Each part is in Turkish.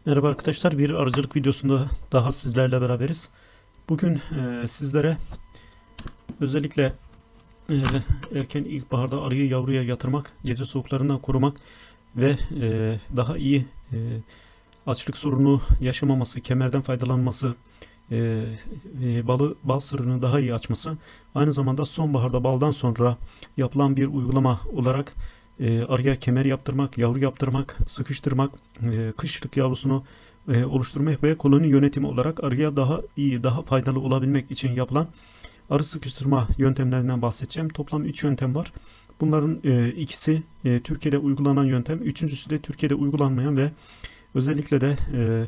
Merhaba arkadaşlar, bir arıcılık videosunda daha sizlerle beraberiz. Bugün sizlere özellikle e, erken ilkbaharda arıyı yavruya yatırmak, gece soğuklarından korumak ve daha iyi açlık sorunu yaşamaması, kemerden faydalanması, bal sırrını daha iyi açması, aynı zamanda sonbaharda baldan sonra yapılan bir uygulama olarak arıya kemer yaptırmak, yavru yaptırmak, sıkıştırmak, kışlık yavrusunu oluşturmak ve koloni yönetimi olarak arıya daha iyi, daha faydalı olabilmek için yapılan arı sıkıştırma yöntemlerinden bahsedeceğim. Toplam 3 yöntem var. Bunların ikisi Türkiye'de uygulanan yöntem, üçüncüsü de Türkiye'de uygulanmayan ve özellikle de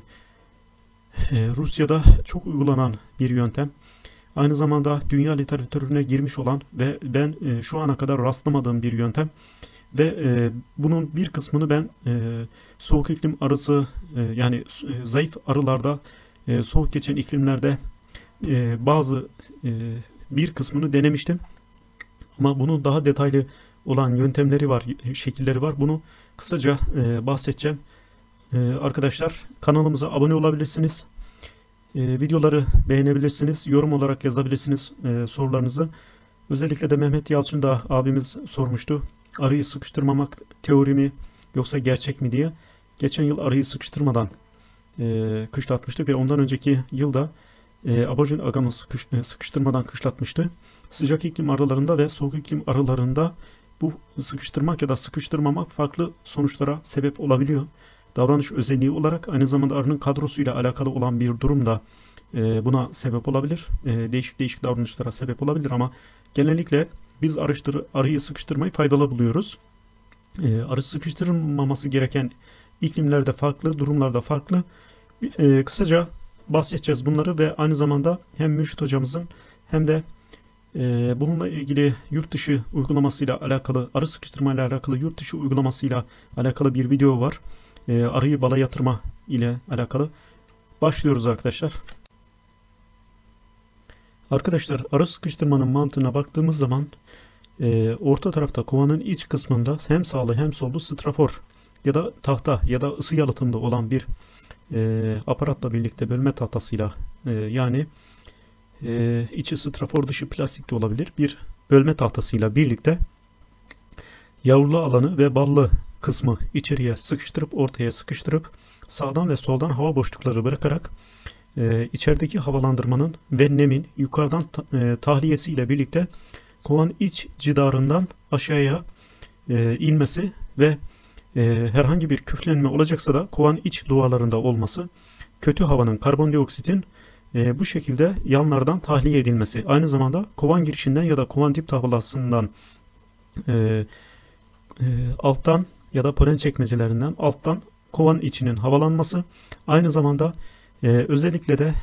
Rusya'da çok uygulanan bir yöntem. Aynı zamanda dünya literatürüne girmiş olan ve ben şu ana kadar rastlamadığım bir yöntem. Ve bunun bir kısmını ben soğuk iklim arısı yani zayıf arılarda soğuk geçen iklimlerde bazı bir kısmını denemiştim. Ama bunun daha detaylı olan yöntemleri var, şekilleri var. Bunu kısaca bahsedeceğim. Arkadaşlar kanalımıza abone olabilirsiniz. Videoları beğenebilirsiniz. Yorum olarak yazabilirsiniz sorularınızı. Özellikle de Mehmet Yalçın da abimiz sormuştu. Arıyı sıkıştırmamak teori mi yoksa gerçek mi diye. Geçen yıl arıyı sıkıştırmadan kışlatmıştık ve ondan önceki yılda abojin agamız sıkıştırmadan kışlatmıştı. Sıcak iklim arılarında ve soğuk iklim arılarında bu sıkıştırmak ya da sıkıştırmamak farklı sonuçlara sebep olabiliyor. Davranış özelliği olarak aynı zamanda arının kadrosuyla alakalı olan bir durum da buna sebep olabilir. Değişik değişik davranışlara sebep olabilir ama genellikle biz arıyı sıkıştırmayı faydalı buluyoruz. Arı sıkıştırılmaması gereken iklimlerde farklı, durumlarda farklı. Kısaca bahsedeceğiz bunları ve aynı zamanda hem Mürşit hocamızın hem de bununla ilgili yurt dışı uygulamasıyla alakalı, arı sıkıştırmayla alakalı yurt dışı uygulamasıyla alakalı bir video var. Arıyı bala yatırma ile alakalı. Başlıyoruz arkadaşlar. Arkadaşlar arı sıkıştırmanın mantığına baktığımız zaman orta tarafta kovanın iç kısmında hem sağlı hem sollu strafor ya da tahta ya da ısı yalıtımlı olan bir aparatla birlikte bölme tahtasıyla yani içi strafor dışı plastik de olabilir bir bölme tahtasıyla birlikte yavrulu alanı ve ballı kısmı içeriye sıkıştırıp ortaya sıkıştırıp sağdan ve soldan hava boşlukları bırakarak içerideki havalandırmanın ve nemin yukarıdan tahliyesiyle birlikte kovan iç cidarından aşağıya inmesi ve herhangi bir küflenme olacaksa da kovan iç duvarlarında olması, kötü havanın, karbondioksitin bu şekilde yanlardan tahliye edilmesi, aynı zamanda kovan girişinden ya da kovan dip tablasından alttan ya da polen çekmecelerinden alttan kovan içinin havalanması, aynı zamanda özellikle de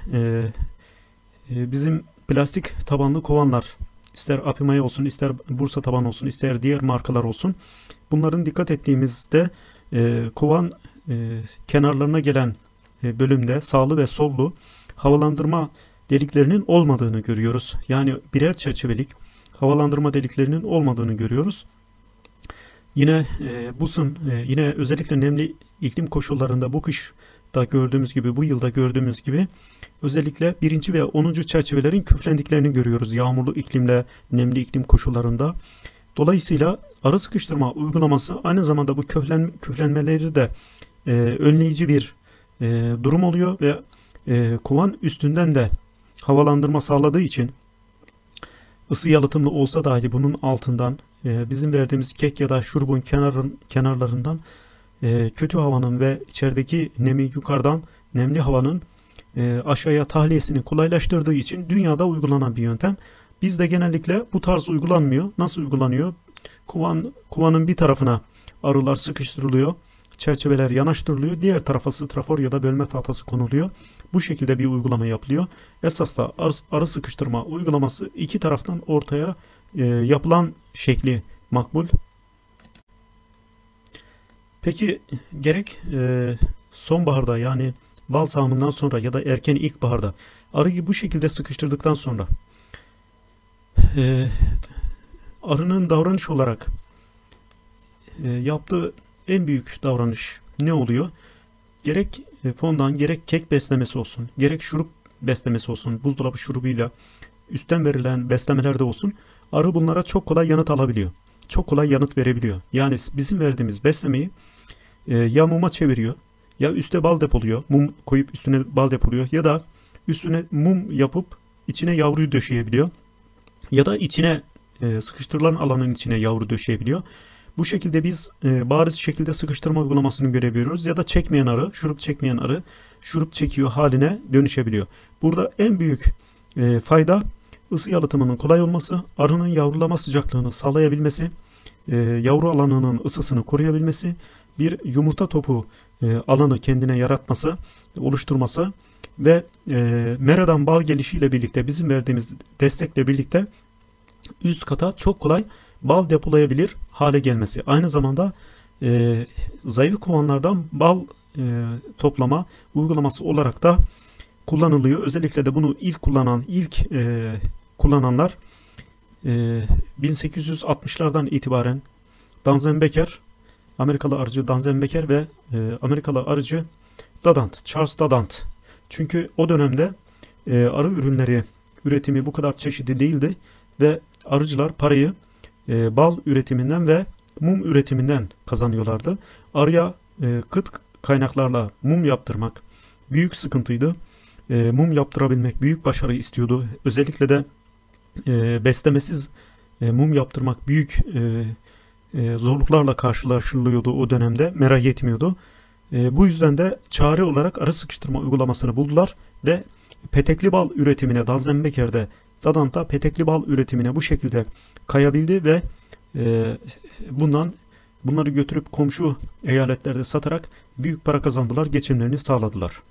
bizim plastik tabanlı kovanlar, ister Apimay olsun, ister Bursa taban olsun, ister diğer markalar olsun, bunların dikkat ettiğimizde kovan kenarlarına gelen bölümde sağlı ve sollu havalandırma deliklerinin olmadığını görüyoruz. Yani birer çerçevelik havalandırma deliklerinin olmadığını görüyoruz. Yine yine özellikle nemli iklim koşullarında bu kış da gördüğümüz gibi, bu yılda gördüğümüz gibi özellikle 1. ve 10. çerçevelerin küflendiklerini görüyoruz yağmurlu iklimle nemli iklim koşullarında. Dolayısıyla arı sıkıştırma uygulaması aynı zamanda bu küflenmeleri de önleyici bir durum oluyor ve kovan üstünden de havalandırma sağladığı için ısı yalıtımlı olsa dahi bunun altından bizim verdiğimiz kek ya da şurubun kenarlarından kötü havanın ve içerideki nemi yukarıdan nemli havanın aşağıya tahliyesini kolaylaştırdığı için dünyada uygulanan bir yöntem. Bizde genellikle bu tarz uygulanmıyor. Nasıl uygulanıyor? Kovanın bir tarafına arılar sıkıştırılıyor. Çerçeveler yanaştırılıyor. Diğer tarafa strafor ya da bölme tahtası konuluyor. Bu şekilde bir uygulama yapılıyor. Esas da arı sıkıştırma uygulaması iki taraftan ortaya yapılan şekli makbul. Peki gerek sonbaharda yani bal sağımından sonra ya da erken ilkbaharda arıyı bu şekilde sıkıştırdıktan sonra arının davranış olarak yaptığı en büyük davranış ne oluyor? gerek fondan gerek kek beslemesi olsun, gerek şurup beslemesi olsun, buzdolabı şurubuyla üstten verilen beslemelerde olsun, arı bunlara çok kolay yanıt alabiliyor. Çok kolay yanıt verebiliyor. Yani bizim verdiğimiz beslemeyi ya muma çeviriyor, ya üstte bal depoluyor, mum koyup üstüne bal depoluyor, ya da üstüne mum yapıp içine yavruyu döşeyebiliyor, ya da içine sıkıştırılan alanın içine yavru döşeyebiliyor. Bu şekilde biz bariz şekilde sıkıştırma uygulamasını görebiliyoruz, ya da çekmeyen arı, şurup çekmeyen arı şurup çekiyor haline dönüşebiliyor. Burada en büyük fayda ısı yalıtımının kolay olması, arının yavrulama sıcaklığını sağlayabilmesi, yavru alanının ısısını koruyabilmesi, bir yumurta topu alanı kendine yaratması, oluşturması ve meradan bal gelişiyle birlikte, bizim verdiğimiz destekle birlikte üst kata çok kolay bal depolayabilir hale gelmesi. Aynı zamanda zayıf kovanlardan bal toplama uygulaması olarak da kullanılıyor. Özellikle de bunu ilk kullananlar 1860'lardan itibaren Danzenbecker, Amerikalı arıcı Danzenbecker ve Amerikalı arıcı Dadant, Charles Dadant. Çünkü o dönemde arı ürünleri üretimi bu kadar çeşitli değildi ve arıcılar parayı bal üretiminden ve mum üretiminden kazanıyorlardı. Arıya kıt kaynaklarla mum yaptırmak büyük sıkıntıydı. Mum yaptırabilmek büyük başarı istiyordu. Özellikle de beslemesiz mum yaptırmak büyük zorluklarla karşılaşılıyordu o dönemde. Mera yetmiyordu. Bu yüzden de çare olarak arı sıkıştırma uygulamasını buldular ve petekli bal üretimine, Danzenbecker'de, Dadant'ta petekli bal üretimine bu şekilde kayabildi ve bunları götürüp komşu eyaletlerde satarak büyük para kazandılar, geçimlerini sağladılar.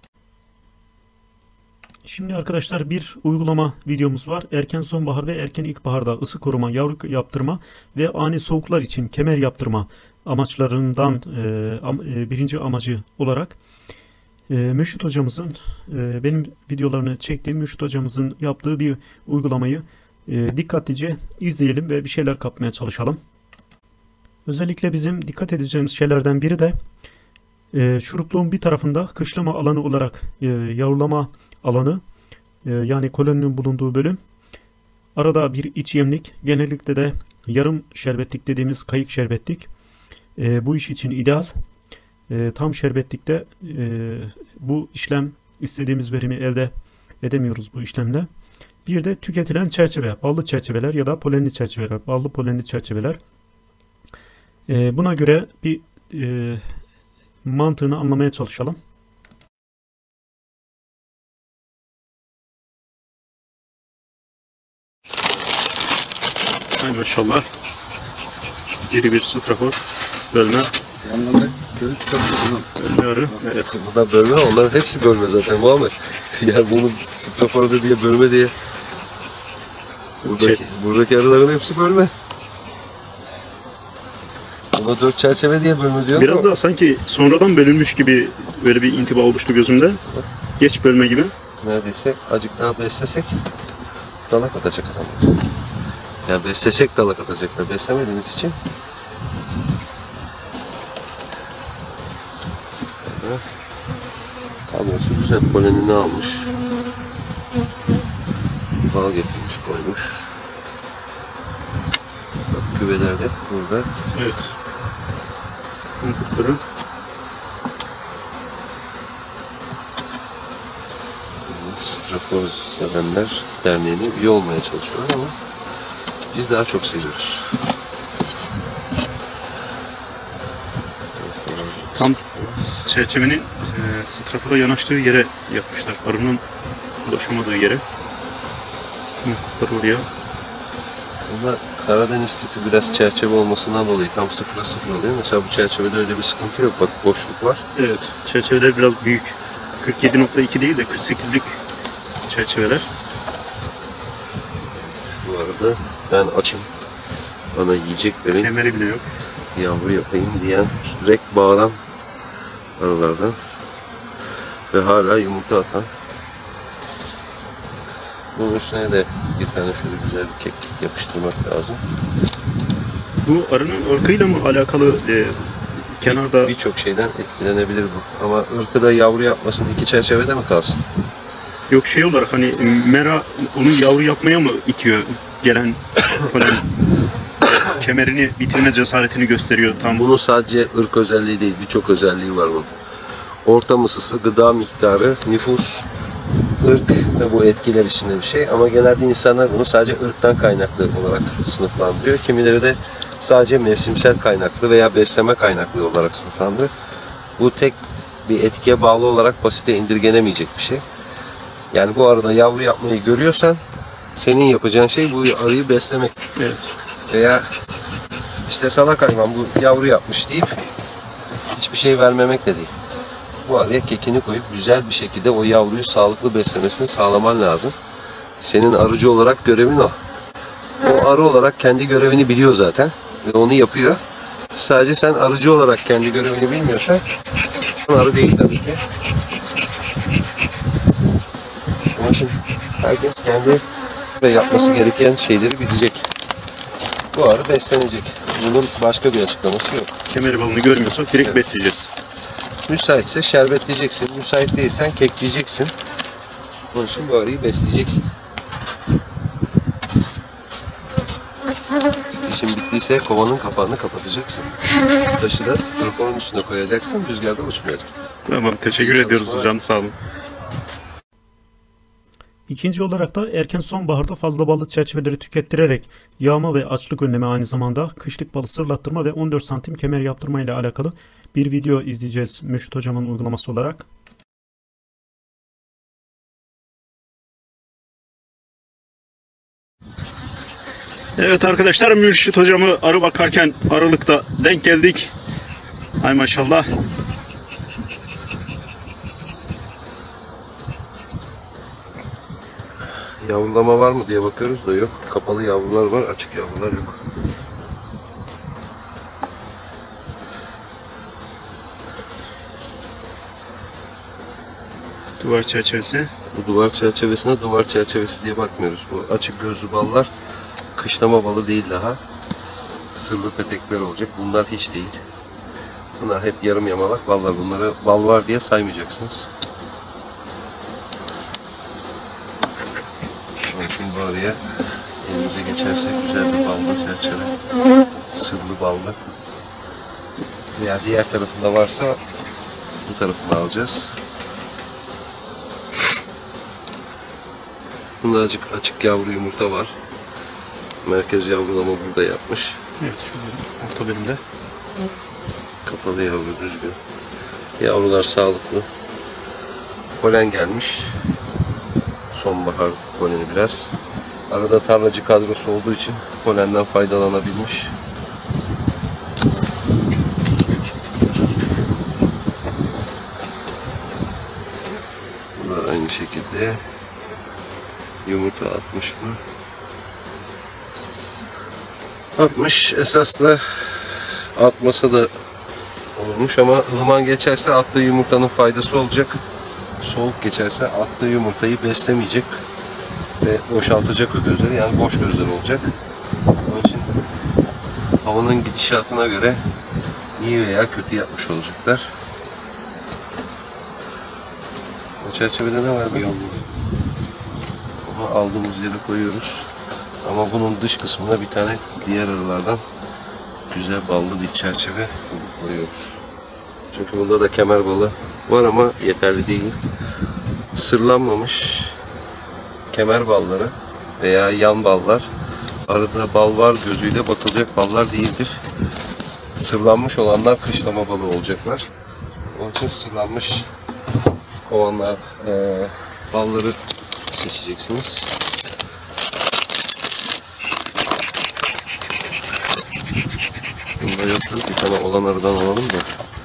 Şimdi arkadaşlar bir uygulama videomuz var. Erken sonbahar ve erken ilkbaharda ısı koruma, yavru yaptırma ve ani soğuklar için kemer yaptırma amaçlarından birinci amacı olarak Mürşit hocamızın, benim videolarını çektiğim Mürşit hocamızın yaptığı bir uygulamayı dikkatlice izleyelim ve bir şeyler kapmaya çalışalım. Özellikle bizim dikkat edeceğimiz şeylerden biri de şurupluğun bir tarafında kışlama alanı olarak yavrulama alanı, yani koloninin bulunduğu bölüm. Arada bir iç yemlik, genellikle de yarım şerbetlik dediğimiz kayık şerbetlik. Bu iş için ideal. Tam şerbetlikte bu işlem, istediğimiz verimi elde edemiyoruz bu işlemle. Bir de tüketilen çerçeve, ballı çerçeveler ya da polenli çerçeveler, ballı polenli çerçeveler. Buna göre bir mantığını anlamaya çalışalım. Hay maşallah. Geri bir strafor bölme. Yanlarında körük kapısının. Bölme arı. Evet. Bu da bölme, onların hepsi bölme zaten Muhammed. Yani bunu straforda diye bölme diye. Buradaki arıların hepsi bölme. Buna 4 çerçeve diye bölme diyor. Biraz daha sanki sonradan bölünmüş gibi böyle bir intiba oluştu gözümde. Geç bölme gibi. Neredeyse azıcık daha beslesek dalak atacak adamlar. Yani beslesek dalak atacaklar. Beslemediğimiz için. Kadrosu güzel, polenini almış. Bal getirmiş, koymuş. Bak, küveler de burada. Evet. Kurtları. Strafor sevenler derneğine üye olmaya çalışıyorlar ama biz daha çok seviyoruz. Tam çerçevenin strafora yanaştığı yere yapmışlar. Arının ulaşamadığı yere. Kurtlar oraya. Bunda Karadeniz tipi biraz çerçeve olmasından dolayı tam sıfıra sıfır oluyor. Mesela bu çerçevede öyle bir sıkıntı yok. Bak, boşluk var. Evet. Çerçeveler biraz büyük. 47.2 değil de 48'lik çerçeveler. Bu arada ben açım. Bana yiyecek verin. Kemeri bile yok. Yavru yapayım diyen, direkt bağıran arılardan ve hala yumurta atan. Bunun üstüne de bir tane şöyle güzel bir kek yapıştırmak lazım. Bu arının ırkıyla mı alakalı kenarda birçok şeyden etkilenebilir bu. Ama ırkı da yavru yapmasın, iki çerçevede mi kalsın? yok şey olarak hani mera onu yavru yapmaya mı itiyor gelen polen kemerini bitirme cesaretini gösteriyor tam. Bunun sadece ırk özelliği değil, birçok özelliği var bunun. Ortam ısısı, gıda miktarı, nüfus, ırk da bu etkiler içinde bir şey. Ama genelde insanlar bunu sadece ırktan kaynaklı olarak sınıflandırıyor. Kimileri de sadece mevsimsel kaynaklı veya besleme kaynaklı olarak sınıflandırıyor. Bu tek bir etkiye bağlı olarak basite indirgenemeyecek bir şey. Yani bu arada yavru yapmayı görüyorsan senin yapacağın şey bu arıyı beslemek. Evet. Veya işte salak hayvan bu yavru yapmış deyip hiçbir şey vermemek de değil. Bu araya kekini koyup güzel bir şekilde o yavruyu sağlıklı beslemesini sağlaman lazım. Senin arıcı olarak görevin o. O arı olarak kendi görevini biliyor zaten ve onu yapıyor. Sadece sen arıcı olarak kendi görevini bilmiyorsan arı değil tabii ki. Onun için herkes kendi ve yapması gereken şeyleri bilecek. Bu arı beslenecek. Bunun başka bir açıklaması yok. Kemer balını görmüyorsak direkt besleyeceğiz. Müsaitse şerbetleyeceksin. Müsait değilsen kekleyeceksin. Onun için bu arıyı besleyeceksin. İşin bittiyse kovanın kapağını kapatacaksın. Taşı da strafonun üstüne koyacaksın. Rüzgarda uçmayacak. Tamam, teşekkür ediyoruz hocam, sağ olun. İkinci olarak da erken sonbaharda fazla ballı çerçeveleri tükettirerek yağma ve açlık önleme, aynı zamanda kışlık balı sırlattırma ve 14 santim kemer yaptırma ile alakalı bir video izleyeceğiz Mürşit hocamın uygulaması olarak. Evet arkadaşlar, Mürşit hocamı arı bakarken Aralık'ta denk geldik. Ay maşallah. Yavrulama var mı diye bakıyoruz da yok. Kapalı yavrular var, açık yavrular yok. Duvar çerçevesi. Bu duvar çerçevesine duvar çerçevesi diye bakmıyoruz. Bu açık gözlü ballar kışlama balı değil daha. Sırlı petekler olacak. Bunlar hiç değil. Bunlar hep yarım yamalak ballar. Bunları bal var diye saymayacaksınız. Onun için bu araya elimize geçerse güzel bir ballı çerçeve. Sırlı ballı. Veya diğer tarafında varsa bu tarafını alacağız. Bunda açık yavru yumurta var. Merkez yavrulama burada yapmış. Evet, şöyle orta bölümde. Kapalı yavru düzgün. Yavrular sağlıklı. Polen gelmiş. Sonbahar poleni biraz. Arada tarlacı kadrosu olduğu için polenden faydalanabilmiş. Bu da aynı şekilde. Yumurta atmış mı? Atmış. Esasla atmasa da olmuş ama ılıman geçerse attığı yumurtanın faydası olacak. Soğuk geçerse attığı yumurtayı beslemeyecek ve boşaltacak o gözleri, yani boş gözler olacak. Onun için havanın gidişatına göre iyi veya kötü yapmış olacaklar. O çerçevede ne var? Onu aldığımız yere koyuyoruz. Ama bunun dış kısmına bir tane diğer arılardan güzel ballı bir çerçeve koyuyoruz. Çünkü bunda da kemer balı var ama yeterli değil. Sırlanmamış kemer balları veya yan ballar arada bal var gözüyle bakılacak ballar değildir. Sırlanmış olanlar kışlama balı olacaklar. Onun için sırlanmış kovanlar, balları seçeceksiniz. Bunda yoktu. Bir tane olan arıdan alalım da.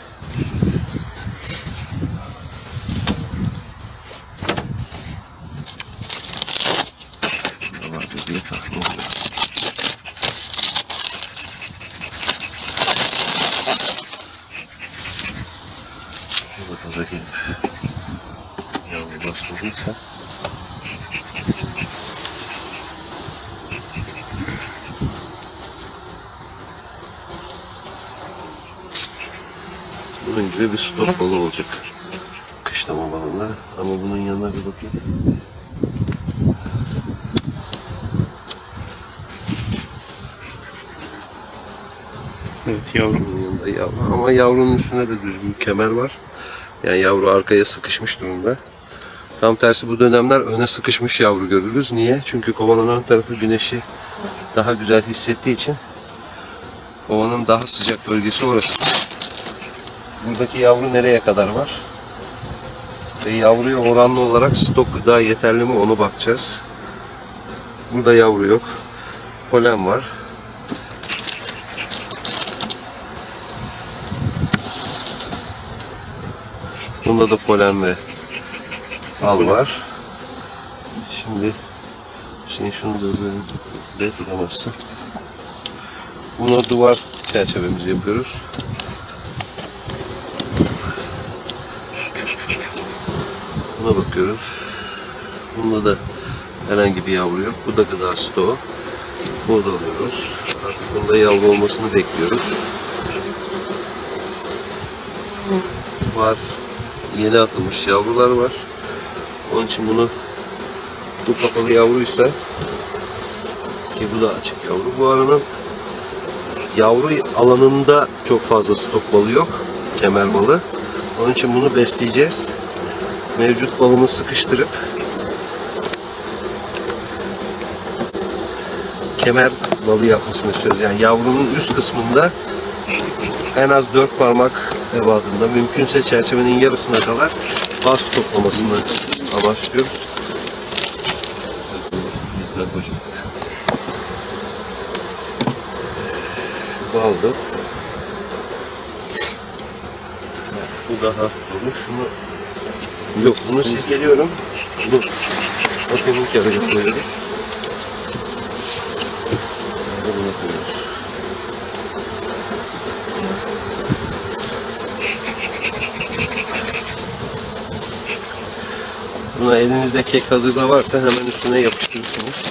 Diye takmamız lazım. Burada da gelip yavru basmadıysa Bunun gibi bir stop balı olacak. Kışlama balığında. Ama bunun yanına bir bakayım. Evet yavrum. Bunun yanında yavru. Ama yavrunun üstünde de düzgün bir kemer var. Yani yavru arkaya sıkışmış durumda. Tam tersi bu dönemler öne sıkışmış yavru görürüz. Niye? Çünkü kovanın ön tarafı güneşi daha güzel hissettiği için kovanın daha sıcak bölgesi orası. Buradaki yavru nereye kadar var? Ve yavruya oranlı olarak stok gıda yeterli mi onu bakacağız. Burada yavru yok. Polen var. Bunda da polen ve fal var. Şimdi şunu da böyle tutamazsın. Buna duvar çerçevemizi yapıyoruz. Buna bakıyoruz. Bunda da herhangi bir yavru yok. Bu da gıda stoğu. Bunu da alıyoruz. Artık bunda yavru olmasını bekliyoruz. Var. Yeni atılmış yavrular var. Onun için bu kapalı yavruysa ki bu da açık yavru. Bu aranın yavru alanında çok fazla stok balı yok. Kemer balı. Onun için bunu besleyeceğiz. Mevcut balını sıkıştırıp kemer balı yapmasını istiyoruz. Yani yavrunun üst kısmında en az 4 parmak ebatında, mümkünse çerçevenin yarısına kadar baz toplamasını amaçlıyoruz. Şu baldı. Bu daha dolu. Bunu silkeliyorum. Bunu bakımın kenarına koyuyoruz. Bunu koyuyoruz. Buna elinizde kek hazırda varsa hemen üstüne yapıştırırsınız.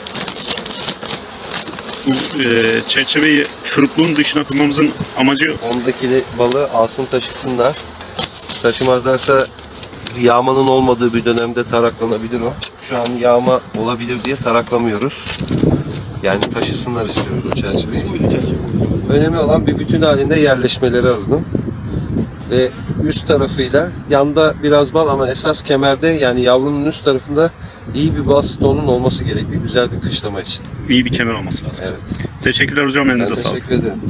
Çerçeveyi şurupluğun dışına koymamızın amacı Ondaki balığı alsın taşısınlar. Taşımazlarsa yağmanın olmadığı bir dönemde taraklanabilir o. Şu an yağma olabilir diye taraklamıyoruz. Yani taşısınlar istiyoruz o çerçeveyi. Önemli olan bir bütün halinde yerleşmeleri aradın. Ve üst tarafıyla yanda biraz bal ama esas kemerde yani yavrunun üst tarafında iyi bir bal stoğunun olması gerekli güzel bir kışlama için. iyi bir kemer olması lazım. Evet. Teşekkürler hocam, Ben elinize sağlık. teşekkür ederim.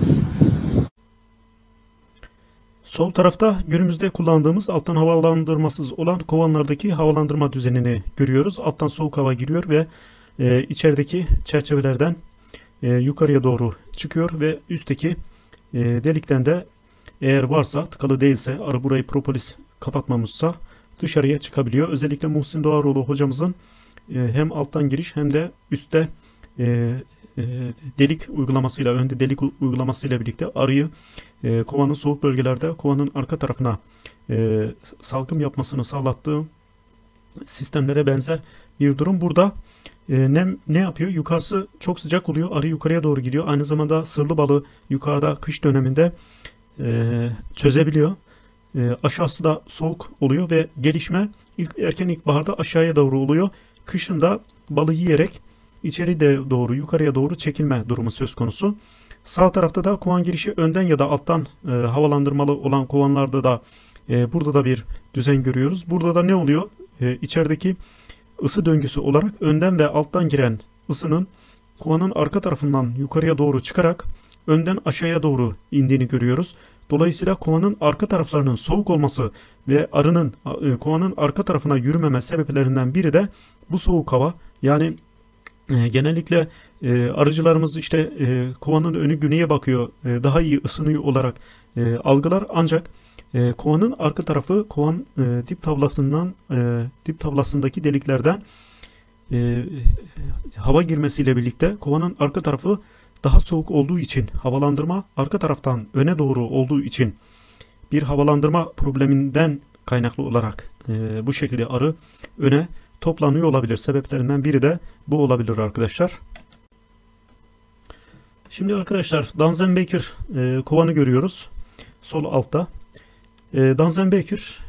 Sol tarafta günümüzde kullandığımız alttan havalandırmasız olan kovanlardaki havalandırma düzenini görüyoruz. Alttan soğuk hava giriyor ve içerideki çerçevelerden yukarıya doğru çıkıyor ve üstteki delikten de eğer varsa, tıkalı değilse, arı burayı propolis kapatmamışsa dışarıya çıkabiliyor. Özellikle Muhsin Doğaroğlu hocamızın hem alttan giriş hem de üstte delik uygulamasıyla, önde delik uygulamasıyla birlikte arıyı kovanın soğuk bölgelerde kovanın arka tarafına salkım yapmasını sağlattığı sistemlere benzer bir durum. Burada ne yapıyor? Yukarısı çok sıcak oluyor. Arı yukarıya doğru gidiyor. Aynı zamanda sırlı balığı yukarıda kış döneminde çözebiliyor. Aşağısı da soğuk oluyor ve gelişme erken ilkbaharda aşağıya doğru oluyor. Kışında balığı yiyerek içeri de doğru, yukarıya doğru çekilme durumu söz konusu. Sağ tarafta da kovan girişi önden ya da alttan havalandırmalı olan kovanlarda da burada da bir düzen görüyoruz. Burada da ne oluyor? İçerideki ısı döngüsü olarak önden ve alttan giren ısının kovanın arka tarafından yukarıya doğru çıkarak önden aşağıya doğru indiğini görüyoruz. Dolayısıyla kovanın arka taraflarının soğuk olması ve arının kovanın arka tarafına yürümeme sebeplerinden biri de bu soğuk hava. Yani genellikle arıcılarımız işte kovanın önü güneye bakıyor, daha iyi ısınıyor olarak algılar. Ancak kovanın arka tarafı kovan dip tavlasındaki deliklerden hava girmesiyle birlikte kovanın arka tarafı daha soğuk olduğu için, havalandırma arka taraftan öne doğru olduğu için bir havalandırma probleminden kaynaklı olarak bu şekilde arı öne toplanıyor olabilir. Sebeplerinden biri de bu olabilir arkadaşlar. Şimdi arkadaşlar Dunsand-Baker kovanı görüyoruz. Sol altta. Danzenbeker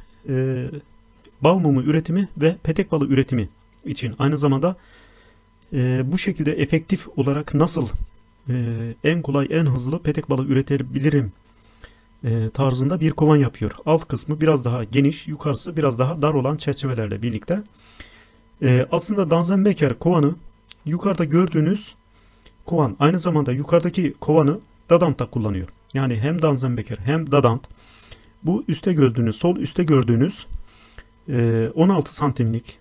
bal mumu üretimi ve petek balı üretimi için aynı zamanda bu şekilde efektif olarak nasıl en kolay en hızlı petek balı üretebilirim tarzında bir kovan yapıyor. Alt kısmı biraz daha geniş, yukarısı biraz daha dar olan çerçevelerle birlikte. Aslında Danzenbeker kovanı yukarıda gördüğünüz kovan aynı zamanda yukarıdaki kovanı Dadant'ta kullanıyor. Yani hem Danzenbeker hem Dadant bu üstte gördüğünüz, sol üstte gördüğünüz 16 santimlik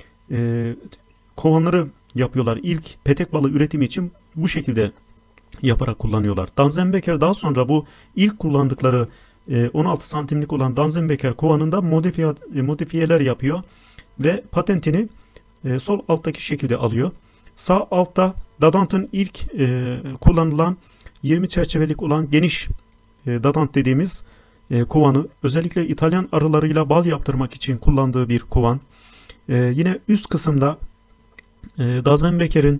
kovanları yapıyorlar. İlk petek balı üretimi için bu şekilde yaparak kullanıyorlar. Danzenbeker daha sonra bu ilk kullandıkları 16 santimlik olan Danzenbeker kovanında modifiyeler yapıyor ve patentini sol alttaki şekilde alıyor. Sağ altta Dadant'ın ilk kullanılan 20 çerçevelik olan geniş Dadant dediğimiz kovanı özellikle İtalyan arılarıyla bal yaptırmak için kullandığı bir kovan. Yine üst kısımda Danzenbeker'in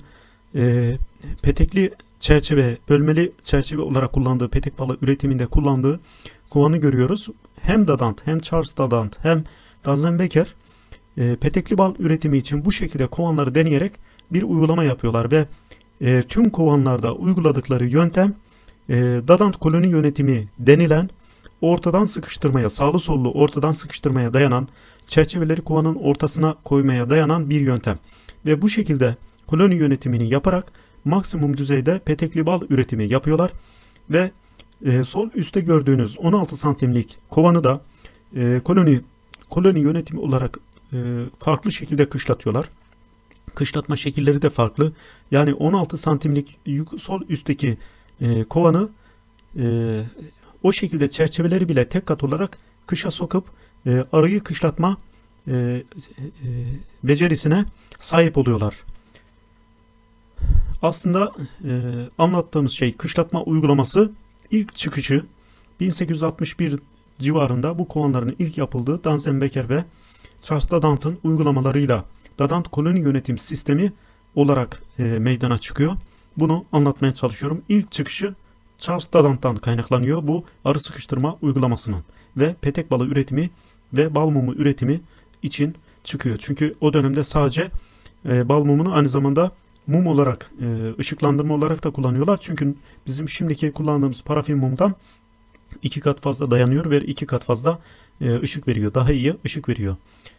petekli çerçeve, bölmeli çerçeve olarak kullandığı petek balı üretiminde kullandığı kovanı görüyoruz. Hem Dadant hem Charles Dadant hem Danzenbeker petekli bal üretimi için bu şekilde kovanları deneyerek bir uygulama yapıyorlar ve tüm kovanlarda uyguladıkları yöntem Dadant koloni yönetimi denilen ortadan sıkıştırmaya, sağlı sollu ortadan sıkıştırmaya dayanan, çerçeveleri kovanın ortasına koymaya dayanan bir yöntem. Ve bu şekilde koloni yönetimini yaparak maksimum düzeyde petekli bal üretimi yapıyorlar. Ve sol üstte gördüğünüz 16 santimlik kovanı da koloni yönetimi olarak farklı şekilde kışlatıyorlar. Kışlatma şekilleri de farklı. Yani 16 santimlik sol üstteki kovanı o şekilde çerçeveleri bile tek kat olarak kışa sokup arıyı kışlatma becerisine sahip oluyorlar. Aslında anlattığımız şey kışlatma uygulaması ilk çıkışı 1861 civarında bu kovanların ilk yapıldığı Danzenbeker ve Charles Dadant'ın uygulamalarıyla Dadant koloni yönetim sistemi olarak meydana çıkıyor. Bunu anlatmaya çalışıyorum. İlk çıkışı Charles Dadant'tan kaynaklanıyor bu arı sıkıştırma uygulamasının ve petek balı üretimi ve bal mumu üretimi için çıkıyor. Çünkü o dönemde sadece bal mumunu aynı zamanda mum olarak, ışıklandırma olarak da kullanıyorlar. Çünkü bizim şimdiki kullandığımız parafin mumdan 2 kat fazla dayanıyor ve 2 kat fazla ışık veriyor. Daha iyi ışık veriyor.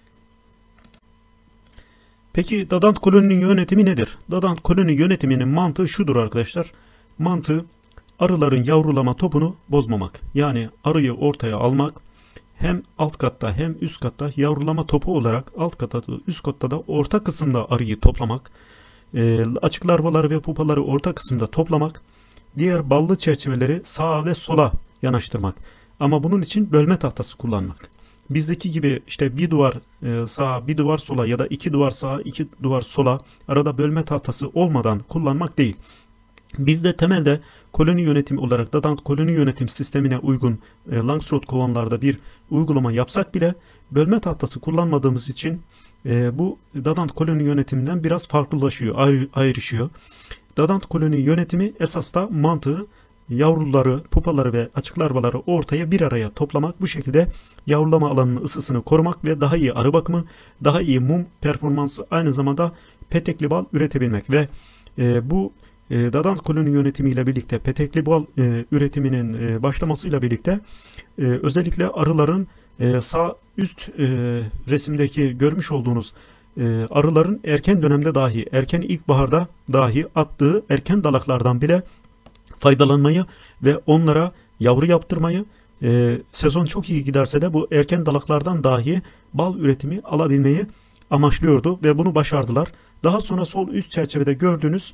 Peki Dadant koloni yönetimi nedir? Dadant koloni yönetiminin mantığı şudur arkadaşlar. Mantığı arıların yavrulama topunu bozmamak. Yani arıyı ortaya almak, hem alt katta hem üst katta yavrulama topu olarak alt katta da üst katta da orta kısımda arıyı toplamak, açık larvaları ve pupaları orta kısımda toplamak, diğer ballı çerçeveleri sağa ve sola yanaştırmak. Ama bunun için bölme tahtası kullanmak. Bizdeki gibi işte bir duvar sağa bir duvar sola ya da 2 duvar sağa 2 duvar sola arada bölme tahtası olmadan kullanmak değil. Bizde temelde koloni yönetimi olarak Dadant koloni yönetim sistemine uygun Langstroth kovanlarda bir uygulama yapsak bile bölme tahtası kullanmadığımız için bu Dadant koloni yönetiminden biraz farklılaşıyor, ayrışıyor. Dadant koloni yönetimi esas da mantığı yavruları, pupaları ve açık larvaları ortaya bir araya toplamak, bu şekilde yavrulama alanının ısısını korumak ve daha iyi arı bakımı, daha iyi mum performansı, aynı zamanda petekli bal üretebilmek ve bu Dadant koloni yönetimiyle birlikte petekli bal üretiminin başlamasıyla birlikte özellikle arıların sağ üst resimdeki görmüş olduğunuz arıların erken dönemde dahi, erken ilkbaharda dahi attığı erken dalaklardan bile faydalanmayı ve onlara yavru yaptırmayı, sezon çok iyi giderse de bu erken dalaklardan dahi bal üretimi alabilmeyi amaçlıyordu ve bunu başardılar. Daha sonra sol üst çerçevede gördüğünüz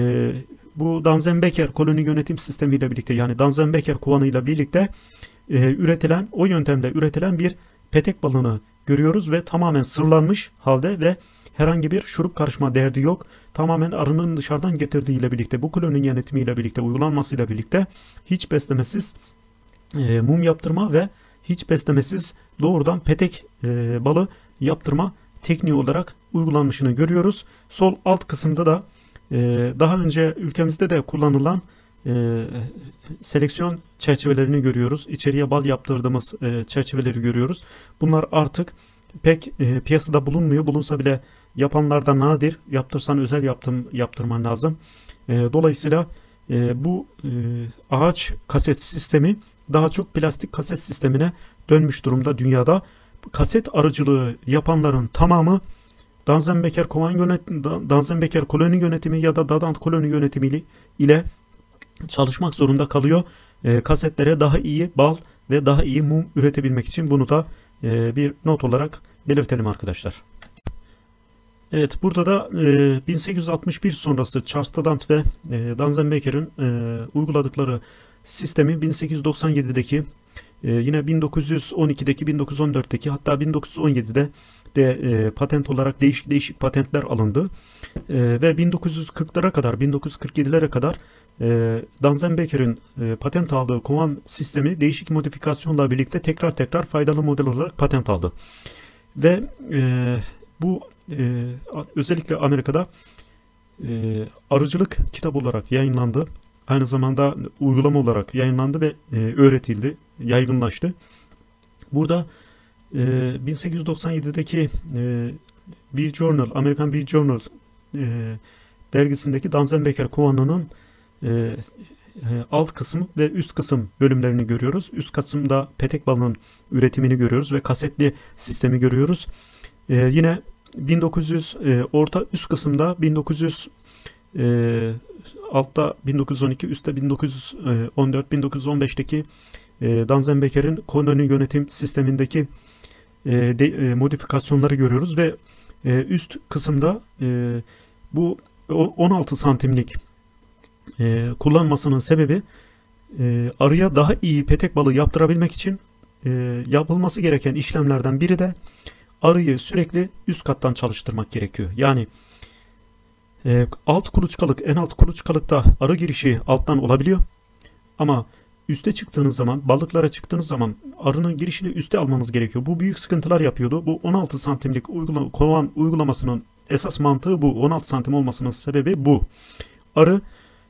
bu Danzenbeker koloni yönetim sistemiyle birlikte, yani Danzenbeker kovanıyla birlikte üretilen, o yöntemle üretilen bir petek balını görüyoruz ve tamamen sırlanmış halde ve herhangi bir şurup karışma derdi yok. Tamamen arının dışarıdan getirdiğiyle birlikte, bu koloni yönetimiyle birlikte, uygulanmasıyla birlikte hiç beslemesiz mum yaptırma ve hiç beslemesiz doğrudan petek balı yaptırma tekniği olarak uygulanmışını görüyoruz. Sol alt kısımda da daha önce ülkemizde de kullanılan seleksiyon çerçevelerini görüyoruz. İçeriye bal yaptırdığımız çerçeveleri görüyoruz. Bunlar artık pek piyasada bulunmuyor. Bulunsa bile yapanlar da nadir. Yaptırsan özel yaptırman lazım. Dolayısıyla bu ağaç kaset sistemi daha çok plastik kaset sistemine dönmüş durumda dünyada. Kaset arıcılığı yapanların tamamı Danzenbeker koloni yönetimi ya da Dadant koloni yönetimi ile çalışmak zorunda kalıyor. Kasetlere daha iyi bal ve daha iyi mum üretebilmek için bunu da bir not olarak belirtelim arkadaşlar. Evet, burada da 1861 sonrası Charles Dadant ve Danzenbeker'in uyguladıkları sistemi 1897'deki yine 1912'deki 1914'teki hatta 1917'de de patent olarak değişik patentler alındı. Ve 1940'lara kadar 1947'lere kadar Danzenbeker'in patent aldığı kovan sistemi değişik modifikasyonla birlikte tekrar faydalı model olarak patent aldı. Ve bu özellikle Amerika'da arıcılık kitap olarak yayınlandı. Aynı zamanda uygulama olarak yayınlandı ve öğretildi, yaygınlaştı. Burada 1897'deki Bee Journal, American Bee Journal dergisindeki Danzenbeker kovanının alt kısım ve üst kısım bölümlerini görüyoruz. Üst kısımda petek balının üretimini görüyoruz ve kasetli sistemi görüyoruz. Yine 1900 orta üst kısımda 1900 altta 1912, üstte 1914-1915'teki Danzenbeker'in koloni yönetim sistemindeki modifikasyonları görüyoruz ve üst kısımda bu 16 santimlik kullanmasının sebebi arıya daha iyi petek balı yaptırabilmek için yapılması gereken işlemlerden biri de arıyı sürekli üst kattan çalıştırmak gerekiyor. Yani alt kuluçkalık, en alt kuluçkalıkta arı girişi alttan olabiliyor. Ama üste çıktığınız zaman, balıklara çıktığınız zaman arının girişini üste almanız gerekiyor. Bu büyük sıkıntılar yapıyordu. Bu 16 santimlik kovan uygulamasının esas mantığı bu. 16 santim olmasının sebebi bu. Arı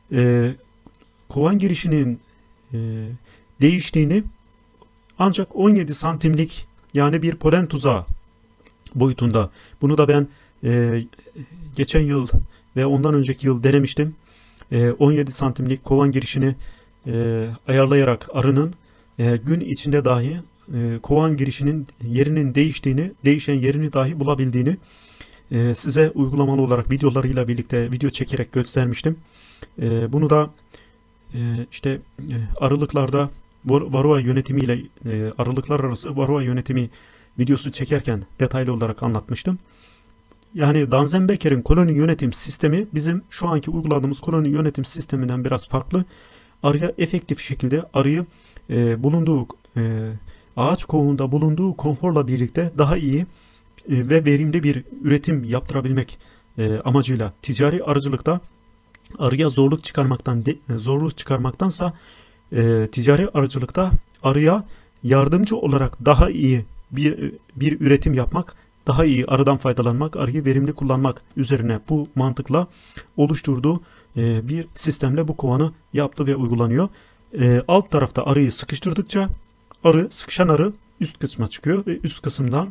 kovan girişinin değiştiğini ancak 17 santimlik yani bir polen tuzağı boyutunda. Bunu da ben geçen yıl ve ondan önceki yıl denemiştim. 17 santimlik kovan girişini ayarlayarak arının gün içinde dahi kovan girişinin yerinin değişen yerini dahi bulabildiğini size uygulamalı olarak videolarıyla birlikte video çekerek göstermiştim. Bunu da işte arılıklarda varroa yönetimiyle arılıklar arası varroa yönetimi videosu çekerken detaylı olarak anlatmıştım. Yani Danzenbeker'in koloni yönetim sistemi bizim şu anki uyguladığımız koloni yönetim sisteminden biraz farklı. Arıya efektif şekilde arıyı bulunduğu ağaç kovuğunda bulunduğu konforla birlikte daha iyi ve verimli bir üretim yaptırabilmek amacıyla ticari arıcılıkta arıya zorluk çıkarmaktansa ticari arıcılıkta arıya yardımcı olarak daha iyi bir üretim yapmak, daha iyi arıdan faydalanmak, arıyı verimli kullanmak üzerine bu mantıkla oluşturduğu bir sistemle bu kovanı yaptı ve uygulanıyor. Alt tarafta arıyı sıkıştırdıkça sıkışan arı üst kısma çıkıyor ve üst kısımdan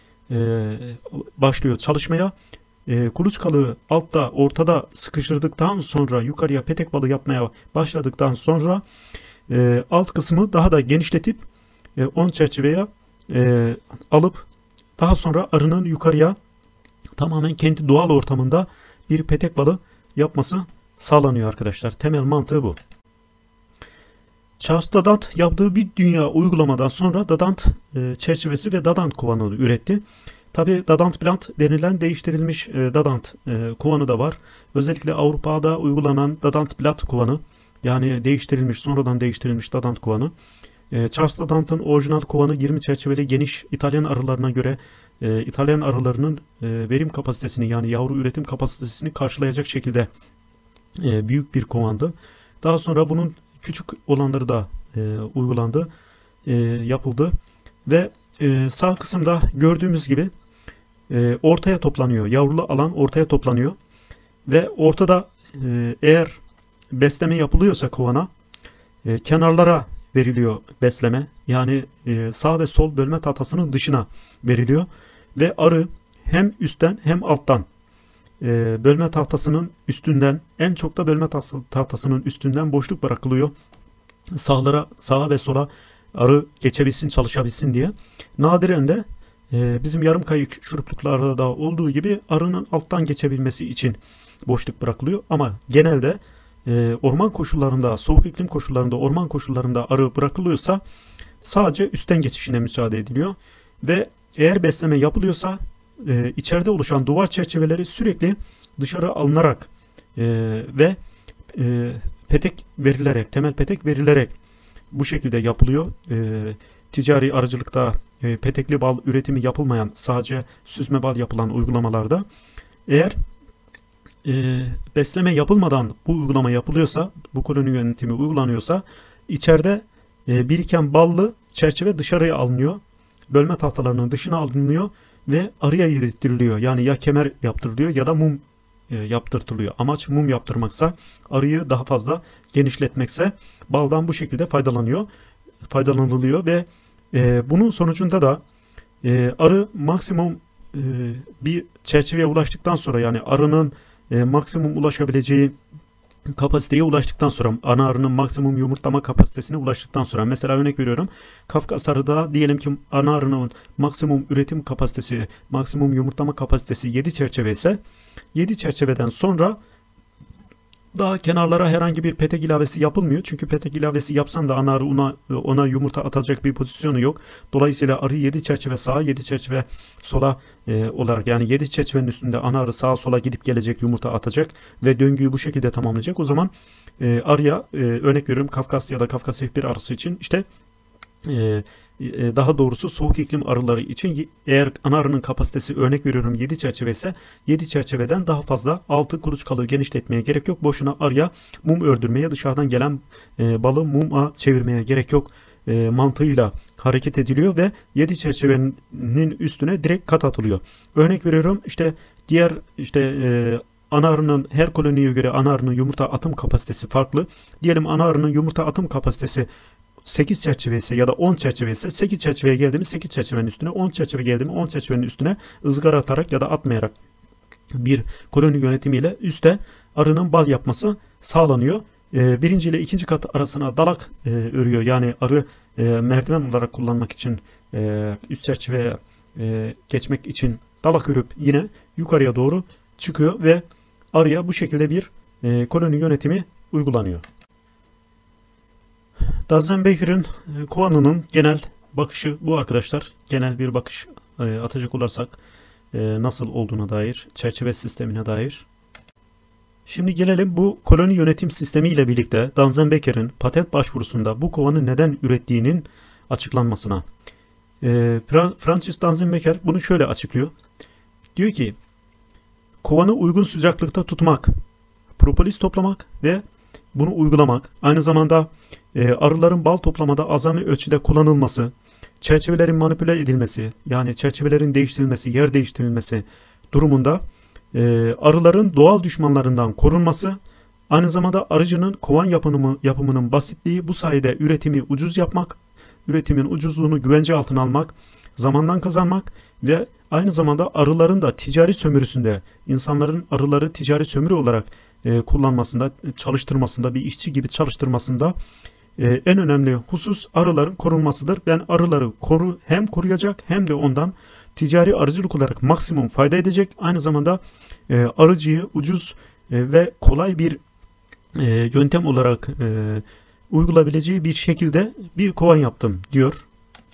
başlıyor çalışmaya. Kuluçkalığı altta ortada sıkıştırdıktan sonra yukarıya petek balı yapmaya başladıktan sonra alt kısmı daha da genişletip 10 çerçeveye alıp daha sonra arının yukarıya tamamen kendi doğal ortamında bir petek balı yapması sağlanıyor arkadaşlar. Temel mantığı bu. Charles Dadant yaptığı bir dünya uygulamadan sonra Dadant çerçevesi ve Dadant kovanı üretti. Tabi Dadant plant denilen değiştirilmiş Dadant kovanı da var. Özellikle Avrupa'da uygulanan Dadant plat kovanı, yani sonradan değiştirilmiş Dadant kovanı. Charles Dadant'ın orijinal kovanı 20 çerçeveli geniş İtalyan arılarına göre İtalyan arılarının verim kapasitesini, yani yavru üretim kapasitesini karşılayacak şekilde büyük bir kovandı. Daha sonra bunun küçük olanları da uygulandı, yapıldı ve sağ kısımda gördüğümüz gibi ortaya toplanıyor. Yavrulu alan ortaya toplanıyor ve ortada eğer besleme yapılıyorsa kovana kenarlara veriliyor besleme. Yani sağ ve sol bölme tahtasının dışına veriliyor. Ve arı hem üstten hem alttan bölme tahtasının üstünden, en çok da bölme tahtasının üstünden boşluk bırakılıyor. Sağa ve sola arı geçebilsin, çalışabilsin diye. Nadiren de bizim yarım kayık şurupluklarda da olduğu gibi arının alttan geçebilmesi için boşluk bırakılıyor. Ama genelde orman koşullarında, soğuk iklim koşullarında, orman koşullarında arı bırakılıyorsa sadece üstten geçişine müsaade ediliyor. Ve eğer besleme yapılıyorsa içeride oluşan duvar çerçeveleri sürekli dışarı alınarak ve petek verilerek, temel petek verilerek bu şekilde yapılıyor. Ticari arıcılıkta petekli bal üretimi yapılmayan, sadece süzme bal yapılan uygulamalarda eğer besleme yapılmadan bu uygulama yapılıyorsa, bu koloni yönetimi uygulanıyorsa içeride biriken ballı çerçeve dışarıya alınıyor. Bölme tahtalarının dışına alınıyor ve arıya yedirtiliyor. Yani ya kemer yaptırılıyor ya da mum yaptırtılıyor. Amaç mum yaptırmaksa, arıyı daha fazla genişletmekse baldan bu şekilde faydalanılıyor ve bunun sonucunda da arı maksimum bir çerçeveye ulaştıktan sonra, yani arının maksimum ulaşabileceği kapasiteye ulaştıktan sonra, ana arının maksimum yumurtlama kapasitesine ulaştıktan sonra, mesela örnek veriyorum, Kafkas arıda diyelim ki ana arının maksimum üretim kapasitesi, maksimum yumurtlama kapasitesi 7 çerçeve ise 7 çerçeveden sonra daha kenarlara herhangi bir petek ilavesi yapılmıyor. Çünkü petek ilavesi yapsan da ana arı ona yumurta atacak bir pozisyonu yok. Dolayısıyla arı 7 çerçeve sağa, 7 çerçeve sola olarak, yani 7 çerçevenin üstünde ana arı sağa sola gidip gelecek, yumurta atacak ve döngüyü bu şekilde tamamlayacak. O zaman arıya örnek veriyorum, Kafkas ya da Kafkas F1 arısı için işte daha doğrusu soğuk iklim arıları için eğer ana arının kapasitesi örnek veriyorum 7 çerçeve ise 7 çerçeveden daha fazla 6 kuluçkalığı genişletmeye gerek yok. Boşuna arıya mum ördürmeye, dışarıdan gelen balı muma çevirmeye gerek yok mantığıyla hareket ediliyor ve 7 çerçevenin üstüne direkt kat atılıyor. Örnek veriyorum, işte diğer ana arının, her koloniye göre ana arının yumurta atım kapasitesi farklı. Diyelim ana arının yumurta atım kapasitesi 8 çerçeve ise ya da 10 çerçeve ise 8 çerçeveye geldiğimiz 8 çerçevenin üstüne, 10 çerçeve geldiğimiz 10 çerçevenin üstüne ızgara atarak ya da atmayarak bir koloni yönetimiyle üstte arının bal yapması sağlanıyor. Birinci ile ikinci kat arasına dalak örüyor. Yani arı merdiven olarak kullanmak için üst çerçeveye geçmek için dalak örüp yine yukarıya doğru çıkıyor ve arıya bu şekilde bir koloni yönetimi uygulanıyor. Dazenbaker'in kovanının genel bakışı bu arkadaşlar. Genel bir bakış atacak olursak nasıl olduğuna dair, çerçeve sistemine dair. Şimdi gelelim bu koloni yönetim sistemi ile birlikte Dazenbaker'in patent başvurusunda bu kovanı neden ürettiğinin açıklanmasına. Francis Dazenbaker bunu şöyle açıklıyor. Diyor ki, kovanı uygun sıcaklıkta tutmak, propolis toplamak ve bunu uygulamak, aynı zamanda arıların bal toplamada azami ölçüde kullanılması, çerçevelerin manipüle edilmesi, yani çerçevelerin değiştirilmesi, yer değiştirilmesi durumunda arıların doğal düşmanlarından korunması, aynı zamanda arıcının kovan yapımının basitliği, bu sayede üretimi ucuz yapmak, üretimin ucuzluğunu güvence altına almak, zamandan kazanmak ve aynı zamanda arıların da ticari sömürüsünde, insanların arıları ticari sömürü olarak kullanmasında, çalıştırmasında, bir işçi gibi çalıştırmasında en önemli husus arıların korunmasıdır. Ben arıları hem koruyacak hem de ondan ticari arıcılık olarak maksimum fayda edecek. Aynı zamanda arıcıyı ucuz ve kolay bir yöntem olarak uygulayabileceği bir şekilde bir kovan yaptım diyor.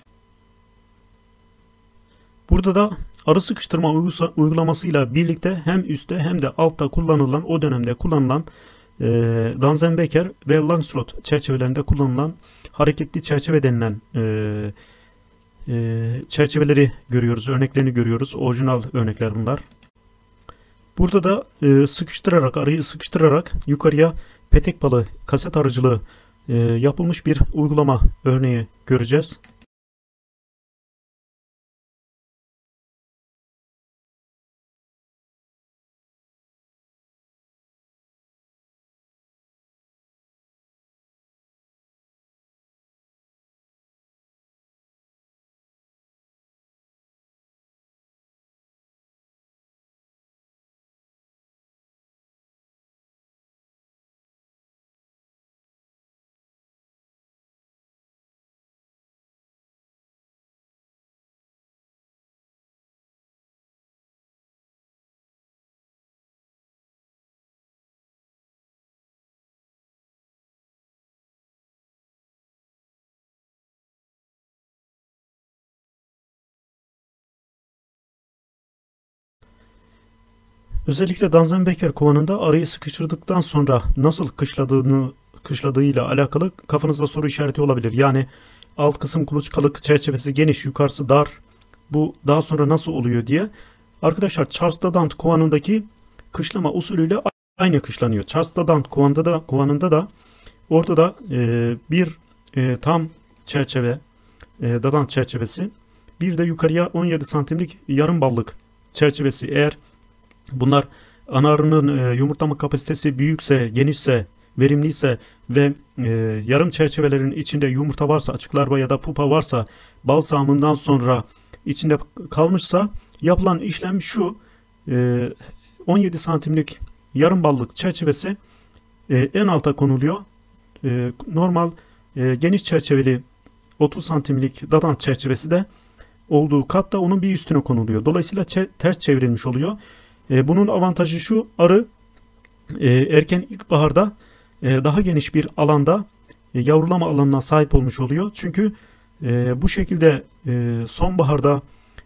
Burada da arı sıkıştırma uygulamasıyla birlikte hem üstte hem de altta kullanılan, o dönemde kullanılan Dazenbaker ve Langstroth çerçevelerinde kullanılan hareketli çerçeve denilen çerçeveleri görüyoruz, örneklerini görüyoruz. Orijinal örnekler bunlar. Burada da arıyı sıkıştırarak yukarıya petek balı, kaset arıcılığı yapılmış bir uygulama örneği göreceğiz. Özellikle Danzenbeker kovanında arayı sıkıştırdıktan sonra nasıl kışladığıyla alakalı kafanızda soru işareti olabilir. Yani alt kısım kuluçkalık, çerçevesi geniş, yukarısı dar. Bu daha sonra nasıl oluyor diye. Arkadaşlar Charles Dadant kovanındaki kışlama usulüyle aynı kışlanıyor. Charles Dadant kovanında da orada da bir tam çerçeve, Dadant çerçevesi, bir de yukarıya 17 santimlik yarım ballık çerçevesi. Eğer bunlar ana arının yumurtlama kapasitesi büyükse, genişse, verimliyse ve yarım çerçevelerin içinde yumurta varsa, açık larva ya da pupa varsa, bal sağımından sonra içinde kalmışsa yapılan işlem şu: 17 santimlik yarım ballık çerçevesi en alta konuluyor. Normal geniş çerçeveli 30 santimlik Dadant çerçevesi de olduğu katta onun bir üstüne konuluyor. Dolayısıyla ters çevrilmiş oluyor. Bunun avantajı şu: arı erken ilkbaharda daha geniş bir alanda yavrulama alanına sahip olmuş oluyor. Çünkü bu şekilde sonbaharda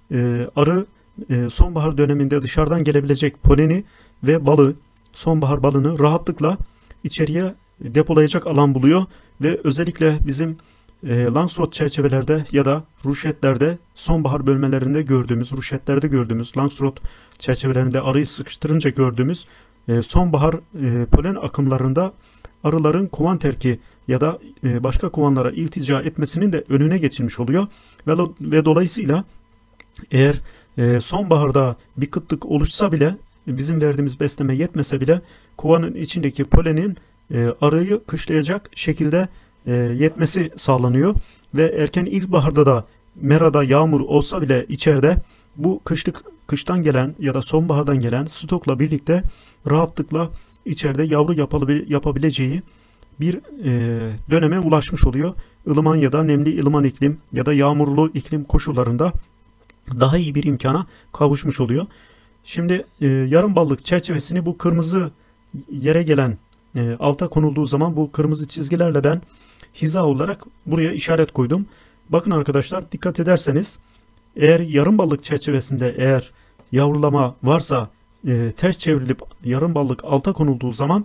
arı sonbahar döneminde dışarıdan gelebilecek poleni ve balı, sonbahar balını rahatlıkla içeriye depolayacak alan buluyor ve özellikle bizim Langstroth çerçevelerde ya da ruşetlerde, sonbahar bölmelerinde gördüğümüz, ruşetlerde gördüğümüz, Langstroth çerçevelerinde arıyı sıkıştırınca gördüğümüz sonbahar polen akımlarında arıların kovan terki ya da başka kovanlara iltica etmesinin de önüne geçilmiş oluyor. Ve dolayısıyla eğer sonbaharda bir kıtlık oluşsa bile, bizim verdiğimiz besleme yetmese bile kovanın içindeki polenin arıyı kışlayacak şekilde yetmesi sağlanıyor. Ve erken ilkbaharda da merada yağmur olsa bile içeride bu kıştan gelen ya da sonbahardan gelen stokla birlikte rahatlıkla içeride yavru yapabileceği bir döneme ulaşmış oluyor. Ilıman ya da nemli ılıman iklim ya da yağmurlu iklim koşullarında daha iyi bir imkana kavuşmuş oluyor. Şimdi yarım ballık çerçevesini bu kırmızı yere gelen alta konulduğu zaman bu kırmızı çizgilerle ben hiza olarak buraya işaret koydum. Bakın arkadaşlar, dikkat ederseniz eğer yarım ballık çerçevesinde eğer yavrulama varsa ters çevrilip yarım ballık alta konulduğu zaman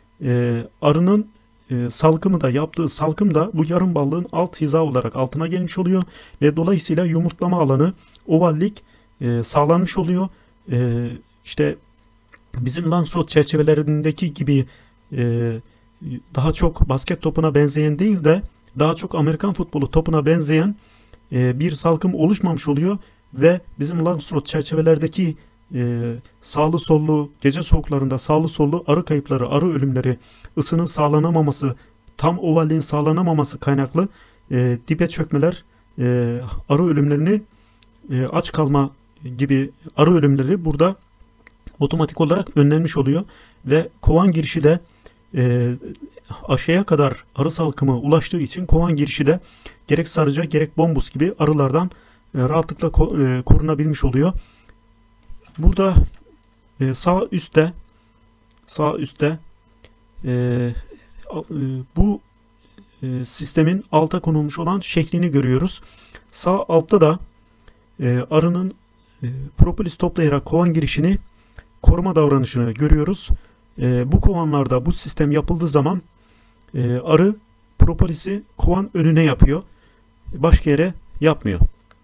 arının salkımı da, yaptığı salkım da bu yarım ballığın alt hiza olarak altına gelmiş oluyor ve dolayısıyla yumurtlama alanı, ovallik sağlanmış oluyor. İşte bizim Langstroth çerçevelerindeki gibi daha çok basket topuna benzeyen değil de daha çok Amerikan futbolu topuna benzeyen bir salkım oluşmamış oluyor ve bizim Langstroth çerçevelerdeki sağlı sollu, gece soğuklarında sağlı sollu arı kayıpları, arı ölümleri, ısının sağlanamaması, tam ovalliğin sağlanamaması kaynaklı dibe çökmeler, arı ölümlerini, aç kalma gibi arı ölümleri burada otomatik olarak önlenmiş oluyor ve kovan girişi de aşağıya kadar arı salkımı ulaştığı için kovan girişi de gerek sarıca gerek bombus gibi arılardan rahatlıkla korunabilmiş oluyor. Burada sağ üstte bu sistemin alta konulmuş olan şeklini görüyoruz. Sağ altta da arının propolis toplayarak kovan girişini koruma davranışını görüyoruz. Bu kovanlarda bu sistem yapıldığı zaman arı propolisi kovan önüne yapıyor. Başka yere yapmıyor.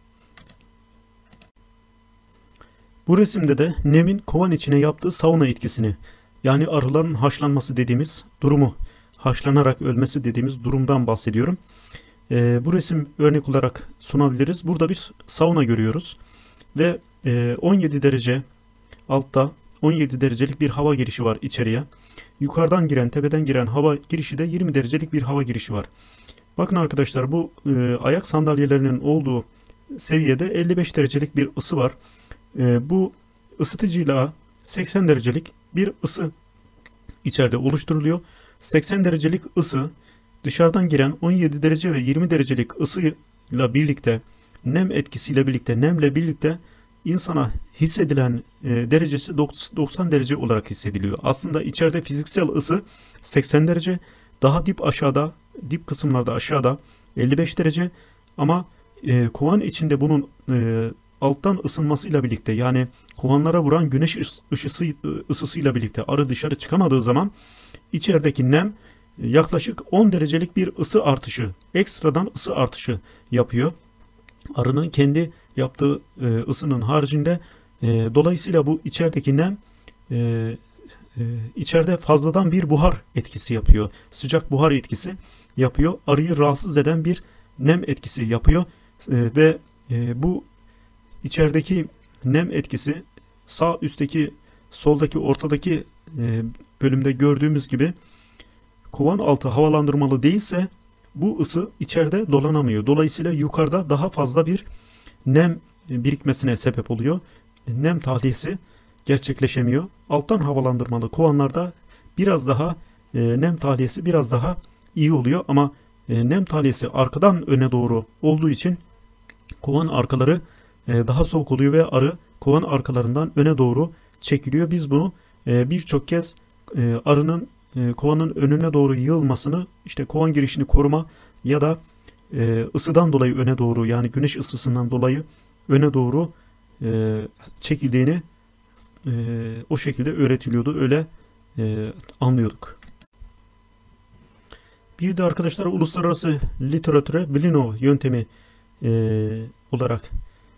Bu resimde de nemin kovan içine yaptığı sauna etkisini, yani arıların haşlanması dediğimiz durumu, haşlanarak ölmesi dediğimiz durumdan bahsediyorum. Bu resim örnek olarak sunabiliriz. Burada bir sauna görüyoruz ve 17 derece altta 17 derecelik bir hava girişi var içeriye. Yukarıdan giren, tepeden giren hava girişi de 20 derecelik bir hava girişi var. Bakın arkadaşlar, bu ayak sandalyelerinin olduğu seviyede 55 derecelik bir ısı var. Bu ısıtıcıyla 80 derecelik bir ısı içeride oluşturuluyor. 80 derecelik ısı dışarıdan giren 17 derece ve 20 derecelik ısıyla birlikte, nem etkisiyle birlikte, nemle birlikte insana hissedilen derecesi 90 derece olarak hissediliyor. Aslında içeride fiziksel ısı 80 derece, daha dip kısımlarda aşağıda 55 derece ama kovan içinde bunun alttan ısınmasıyla birlikte, yani kovanlara vuran güneş ısısıyla birlikte arı dışarı çıkamadığı zaman içerideki nem yaklaşık 10 derecelik bir ısı artışı, ekstradan ısı artışı yapıyor. Arının kendi yaptığı ısının haricinde, dolayısıyla bu içerideki nem içeride fazladan bir buhar etkisi yapıyor. Sıcak buhar etkisi yapıyor. Arıyı rahatsız eden bir nem etkisi yapıyor. Ve bu içerideki nem etkisi sağ üstteki, soldaki, ortadaki bölümde gördüğümüz gibi kovan altı havalandırmalı değilse bu ısı içeride dolanamıyor. Dolayısıyla yukarıda daha fazla bir nem birikmesine sebep oluyor. Nem tahliyesi gerçekleşemiyor. Alttan havalandırmalı kovanlarda biraz daha nem tahliyesi biraz daha iyi oluyor ama nem tahliyesi arkadan öne doğru olduğu için kovan arkaları daha soğuk oluyor ve arı kovan arkalarından öne doğru çekiliyor. Biz bunu birçok kez arının kovanın önüne doğru yığılmasını, işte kovan girişini koruma ya da ısıdan dolayı öne doğru, yani güneş ısısından dolayı öne doğru çekildiğini o şekilde öğretiliyordu. Öyle anlıyorduk. Bir de arkadaşlar uluslararası literatüre Blinow yöntemi olarak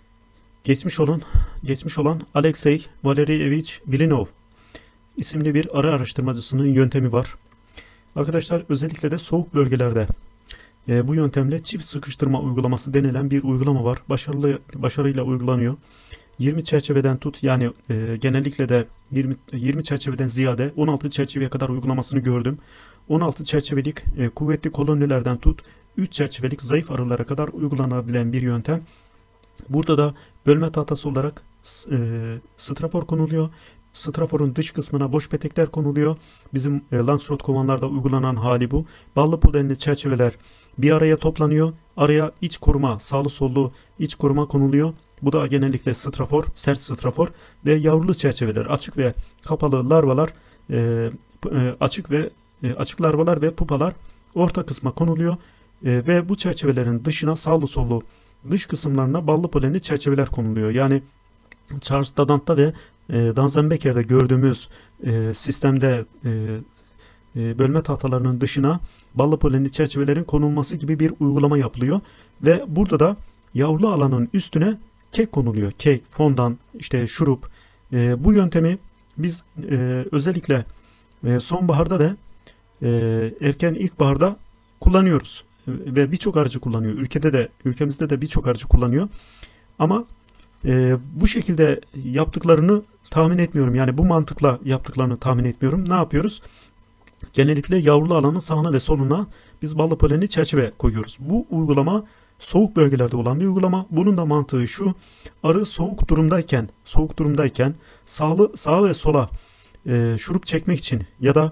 geçmiş olan Alexey Valerievich Blinow isimli bir arı araştırmacısının yöntemi var. Arkadaşlar özellikle de soğuk bölgelerde bu yöntemle çift sıkıştırma uygulaması denilen bir uygulama var. Başarıyla uygulanıyor. 20 çerçeveden tut, yani genellikle de 20 çerçeveden ziyade 16 çerçeveye kadar uygulamasını gördüm. 16 çerçevelik kuvvetli kolonilerden tut 3 çerçevelik zayıf arılara kadar uygulanabilen bir yöntem. Burada da bölme tahtası olarak strafor konuluyor. Straforun dış kısmına boş petekler konuluyor. Bizim Langstroth kovanlarda uygulanan hali bu. Ballı polenli çerçeveler bir araya toplanıyor. Araya iç koruma, sağlı sollu iç koruma konuluyor. Bu da genellikle strafor, sert strafor ve yavrulu çerçeveler, açık ve kapalı larvalar, açık larvalar ve pupalar orta kısma konuluyor. Ve bu çerçevelerin dışına, sağlı sollu dış kısımlarına ballı polenli çerçeveler konuluyor. Yani Charles Dadant'ta ve Danzenbeker'de gördüğümüz sistemde bölme tahtalarının dışına ballı polenli çerçevelerin konulması gibi bir uygulama yapılıyor. Ve burada da yavrulu alanın üstüne kek konuluyor. Kek, fondan, işte şurup. Bu yöntemi biz özellikle sonbaharda ve erken ilkbaharda kullanıyoruz. Ve birçok arıcı kullanıyor. Ülkemizde de birçok arıcı kullanıyor. Ama bu şekilde yaptıklarını tahmin etmiyorum. Yani bu mantıkla yaptıklarını tahmin etmiyorum. Ne yapıyoruz? Genellikle yavrulu alanın sağına ve soluna biz ballı polenli çerçeve koyuyoruz. Bu uygulama soğuk bölgelerde olan bir uygulama. Bunun da mantığı şu: arı soğuk durumdayken sağa ve sola şurup çekmek için ya da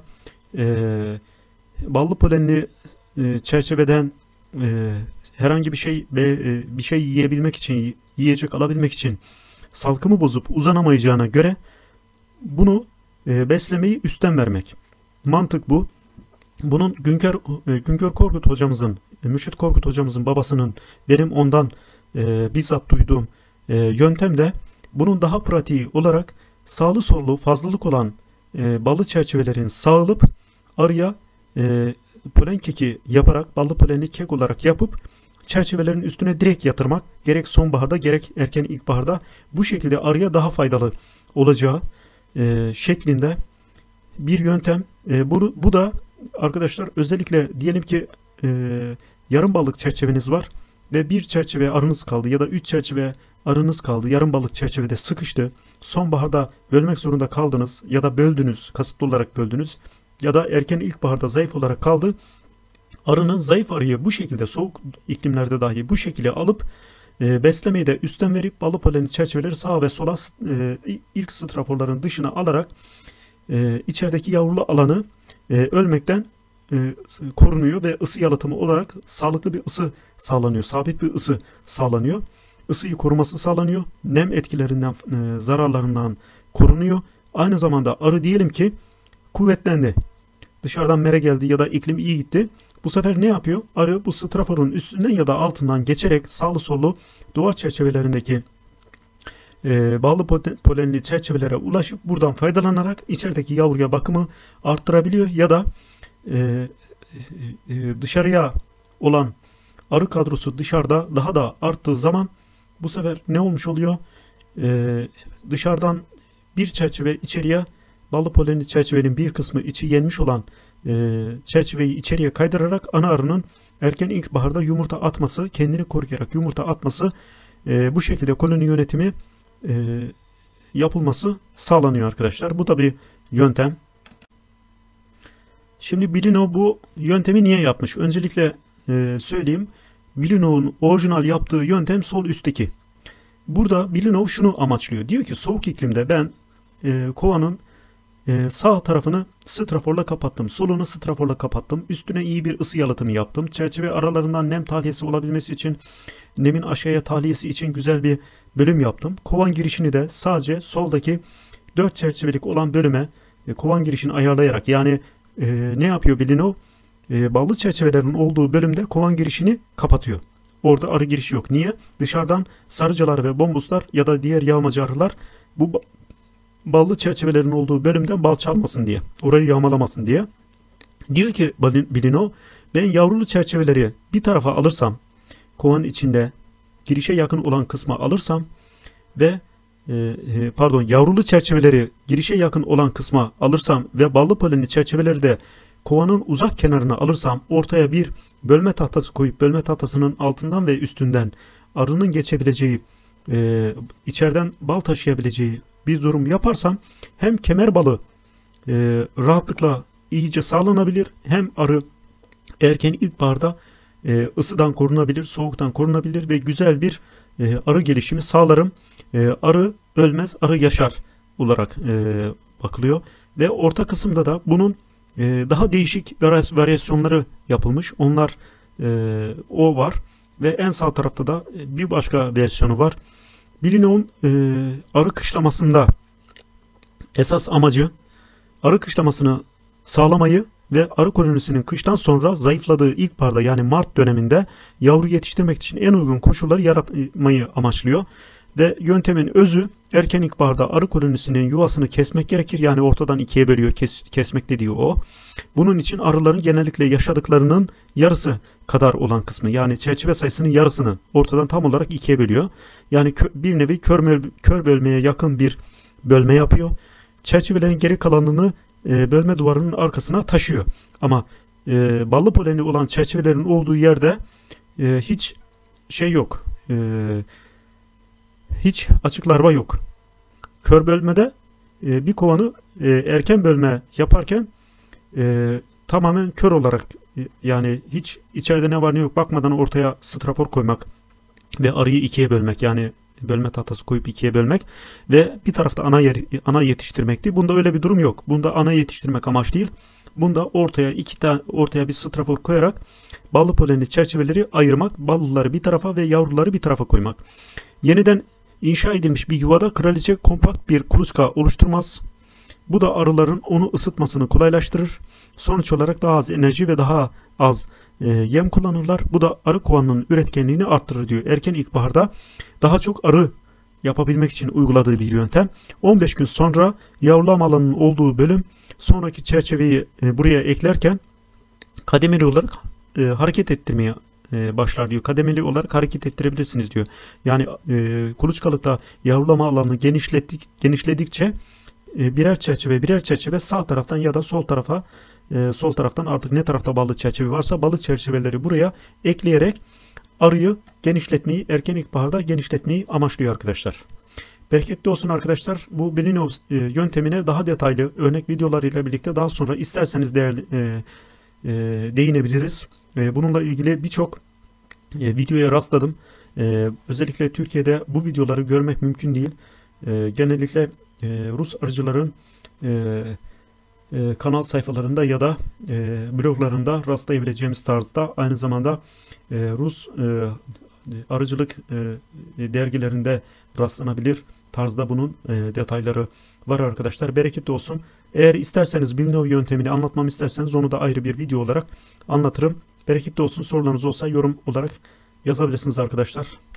ballı polenli çerçeveden herhangi bir şey yiyebilmek için, yiyecek alabilmek için salkımı bozup uzanamayacağına göre bunu beslemeyi üstten vermek. Mantık bu. Bunun Güngör Korkut hocamızın, Mürşit Korkut hocamızın babasının, benim ondan bizzat duyduğum yöntem de bunun daha pratiği olarak sağlı sollu fazlalık olan ballı çerçevelerin sağılıp arıya polen keki yaparak, ballı polenli kek olarak yapıp çerçevelerin üstüne direkt yatırmak, gerek sonbaharda gerek erken ilkbaharda bu şekilde arıya daha faydalı olacağı şeklinde bir yöntem. Bu da arkadaşlar özellikle diyelim ki yarım ballık çerçeveniz var ve bir çerçeve arınız kaldı ya da 3 çerçeve arınız kaldı. Yarım ballık çerçevede sıkıştı. Sonbaharda bölmek zorunda kaldınız ya da böldünüz, kasıtlı olarak böldünüz ya da erken ilkbaharda zayıf olarak kaldı. Arının zayıf arıyı bu şekilde soğuk iklimlerde dahi bu şekilde alıp beslemeyi de üstten verip ballı polenli çerçeveleri sağa ve sola ilk straforların dışına alarak içerideki yavrulu alanı ölmekten korunuyor ve ısı yalıtımı olarak sağlıklı bir ısı sağlanıyor. Sabit bir ısı sağlanıyor. Isıyı koruması sağlanıyor. Nem etkilerinden, zararlarından korunuyor. Aynı zamanda arı diyelim ki kuvvetlendi. Dışarıdan mere geldi ya da iklim iyi gitti. Bu sefer ne yapıyor? Arı bu straforun üstünden ya da altından geçerek sağlı sollu duvar çerçevelerindeki ballı polenli çerçevelere ulaşıp buradan faydalanarak içerideki yavruya bakımı arttırabiliyor ya da dışarıya olan arı kadrosu dışarıda daha da arttığı zaman bu sefer ne olmuş oluyor? Dışarıdan bir çerçeve içeriye, ballı polenli çerçevenin bir kısmı içi yenmiş olan çerçeveyi içeriye kaydırarak ana arının erken ilkbaharda yumurta atması, kendini koruyarak yumurta atması, bu şekilde koloni yönetimi yapılması sağlanıyor arkadaşlar. Bu da bir yöntem. Şimdi Blinow bu yöntemi niye yapmış? Öncelikle söyleyeyim. Blinow'un orijinal yaptığı yöntem sol üstteki. Burada Blinow şunu amaçlıyor. Diyor ki soğuk iklimde ben kovanın sağ tarafını straforla kapattım. Solunu straforla kapattım. Üstüne iyi bir ısı yalıtımı yaptım. Çerçeve aralarından nem tahliyesi olabilmesi için, nemin aşağıya tahliyesi için güzel bir bölüm yaptım. Kovan girişini de sadece soldaki 4 çerçevelik olan bölüme kovan girişini ayarlayarak, yani ne yapıyor Blinow? Ballı çerçevelerin olduğu bölümde kovan girişini kapatıyor. Orada arı girişi yok. Niye? Dışarıdan sarıcalar ve bombuslar ya da diğer yağmacı arılar bu ballı çerçevelerin olduğu bölümden bal çalmasın diye. Orayı yağmalamasın diye. Diyor ki Blinow, ben yavrulu çerçeveleri bir tarafa alırsam, kovanın içinde girişe yakın olan kısma alırsam ve yavrulu çerçeveleri girişe yakın olan kısma alırsam ve ballı polenli çerçeveleri de kovanın uzak kenarına alırsam, ortaya bir bölme tahtası koyup bölme tahtasının altından ve üstünden arının geçebileceği, içeriden bal taşıyabileceği bir durum yaparsam hem kemer balı rahatlıkla iyice sağlanabilir, hem arı erken ilkbaharda ısıdan korunabilir, soğuktan korunabilir ve güzel bir arı gelişimi sağlarım. Arı ölmez, arı yaşar olarak bakılıyor. Ve orta kısımda da bunun daha değişik varyasyonları yapılmış. Onlar o var. Ve en sağ tarafta da bir başka versiyonu var. Blinow'un arı kışlamasında esas amacı arı kışlamasını sağlamayı ve arı kolonisinin kıştan sonra zayıfladığı ilkbaharda, yani Mart döneminde yavru yetiştirmek için en uygun koşulları yaratmayı amaçlıyor. Ve yöntemin özü, erken ilkbaharda arı kolonisinin yuvasını kesmek gerekir. Yani ortadan ikiye bölüyor. Kesmek dediği o. Bunun için arıların genellikle yaşadıklarının yarısı kadar olan kısmı, yani çerçeve sayısının yarısını ortadan tam olarak ikiye bölüyor. Yani bir nevi kör bölmeye yakın bir bölme yapıyor. Çerçevelerin geri kalanını bölme duvarının arkasına taşıyor. Ama ballı polenli olan çerçevelerin olduğu yerde hiç şey yok. Hiç açık larva yok. Kör bölmede bir kovanı erken bölme yaparken tamamen kör olarak, yani hiç içeride ne var ne yok bakmadan ortaya strafor koymak ve arıyı ikiye bölmek, yani bölme tahtası koyup ikiye bölmek ve bir tarafta ana yetiştirmekti. Bunda öyle bir durum yok. Bunda ana yetiştirmek amaç değil. Bunda ortaya bir strafor koyarak ballı polenli çerçeveleri ayırmak, ballıları bir tarafa ve yavruları bir tarafa koymak. Yeniden inşa edilmiş bir yuvada kraliçe kompakt bir kuluçka oluşturmaz. Bu da arıların onu ısıtmasını kolaylaştırır. Sonuç olarak daha az enerji ve daha az yem kullanırlar. Bu da arı kovanının üretkenliğini arttırır diyor. Erken ilkbaharda daha çok arı yapabilmek için uyguladığı bir yöntem. 15 gün sonra yavrulama alanının olduğu bölüm, sonraki çerçeveyi buraya eklerken kademeli olarak hareket ettirmeye başlar diyor. Kademeli olarak hareket ettirebilirsiniz diyor. Yani kuluçkalıkta yavrulama alanını genişledikçe birer çerçeve sağ taraftan ya da sol taraftan artık ne tarafta ballı çerçeve varsa ballı çerçeveleri buraya ekleyerek arıyı genişletmeyi, erken ilkbaharda genişletmeyi amaçlıyor arkadaşlar. Bereketli olsun arkadaşlar. Bu Blinow yöntemine daha detaylı örnek videolarıyla birlikte daha sonra isterseniz değinebiliriz. Bununla ilgili birçok videoya rastladım. Özellikle Türkiye'de bu videoları görmek mümkün değil. Genellikle Rus arıcıların kanal sayfalarında ya da bloglarında rastlayabileceğimiz tarzda, aynı zamanda Rus arıcılık dergilerinde rastlanabilir tarzda bunun detayları var arkadaşlar. Bereketli olsun. Eğer isterseniz Blinow yöntemini anlatmamı isterseniz onu da ayrı bir video olarak anlatırım. Bereketli olsun. Sorularınız olsa yorum olarak yazabilirsiniz arkadaşlar.